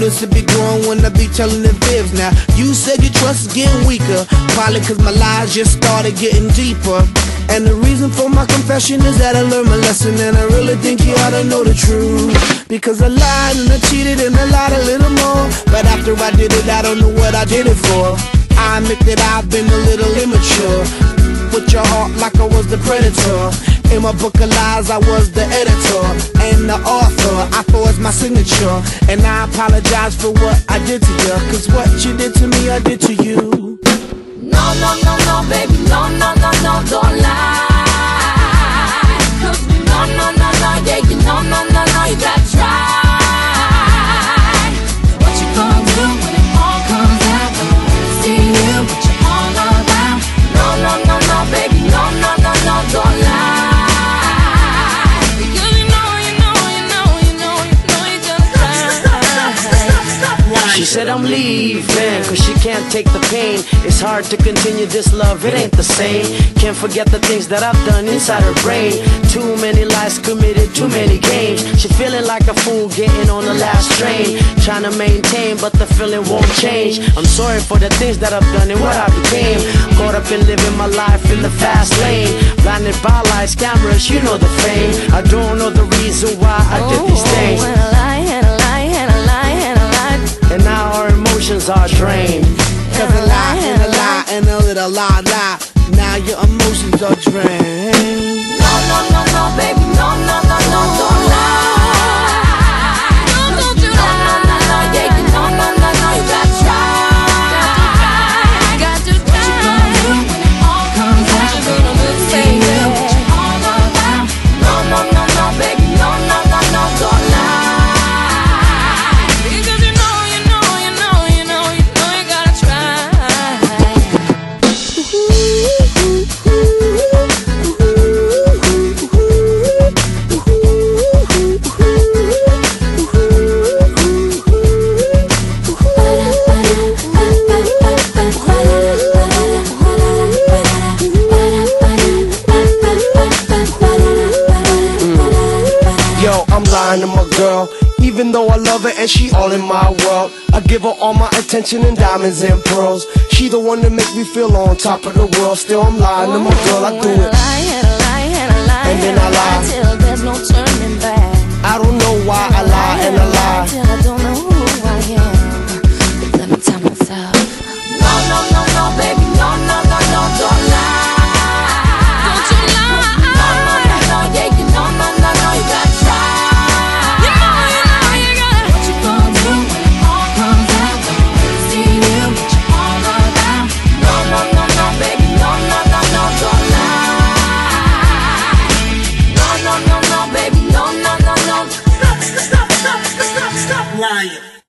confidence to be growing when I be telling the fibs. Now, you said your trust is getting weaker, probably cause my lies just started getting deeper. And the reason for my confession is that I learned my lesson, and I really think you ought to know the truth. Because I lied and I cheated and I lied a little more, but after I did it, I don't know what I did it for. I admit that I've been a little immature, with your heart like I was the predator. In my book of lies, I was the editor and the author. I forged my signature, and I apologize for what I did to you, cause what you did to me, I did to you. No, no, no, no, baby, no, no, no, no, don't lie. No, no, no, no, yeah, you no, no, no, no, you gotta try. What you gonna do when it all comes out? I wanna see you, but you're all around. No, no, no, no, baby, no, no, no, no, don't lie. Because you know, you gotta try. She said I'm leaving, cause she can't take the pain. It's hard to continue this love, it ain't the same. Can't forget the things that I've done inside her brain. Too many lies committed, too many games. She feeling like a fool getting on the last train, trying to maintain, but the feeling won't change. I'm sorry for the things that I've done and what I became. Caught up in living my life in the fast lane, blinded by lights, cameras, you know the fame. I don't know the reason why I did these things, and now our emotions are drained. Cause a lie and a lie and a little lie. Now your emotions are drained. No, no, no, no, baby, no, no, no, no, don't lie. No, no, no, no, no, yeah, you no, no, no, no, you gotta try. Got to try. What you gonna do when it all comes out? You're gonna see you, what you all about. No, no, no, no, baby, no, no, no, no, don't lie. Because you know, you gotta try. Yo, I'm lying to my girl, even though I love her and she all in my world. I give her all my attention and diamonds and pearls. She the one that make me feel on top of the world. Still I'm lying to my girl, I do it. And then I lie till there's no turning back. I don't know why I lie and I lie.